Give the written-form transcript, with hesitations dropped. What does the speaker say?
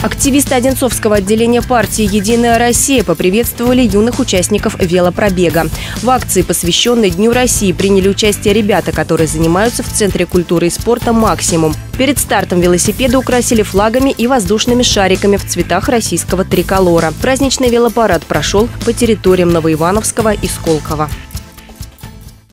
Активисты Одинцовского отделения партии «Единая Россия» поприветствовали юных участников велопробега. В акции, посвященной Дню России, приняли участие ребята, которые занимаются в Центре культуры и спорта «Максимум». Перед стартом велосипеды украсили флагами и воздушными шариками в цветах российского триколора. Праздничный велопарад прошел по территориям Новоивановского и Сколково.